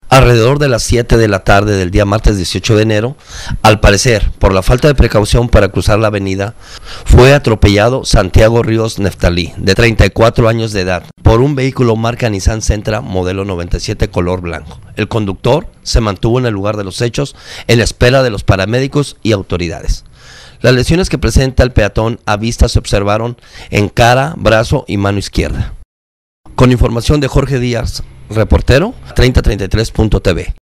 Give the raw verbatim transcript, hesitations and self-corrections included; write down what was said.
Alrededor de las siete de la tarde del día martes dieciocho de enero, al parecer, por la falta de precaución para cruzar la avenida, fue atropellado Santiago Ríos Neftalí, de treinta y cuatro años de edad, por un vehículo marca Nissan Sentra modelo noventa y siete color blanco. El conductor se mantuvo en el lugar de los hechos en espera de los paramédicos y autoridades. Las lesiones que presenta el peatón a vista se observaron en cara, brazo y mano izquierda. Con información de Jorge Díaz, reportero, treinta treinta y tres punto t v.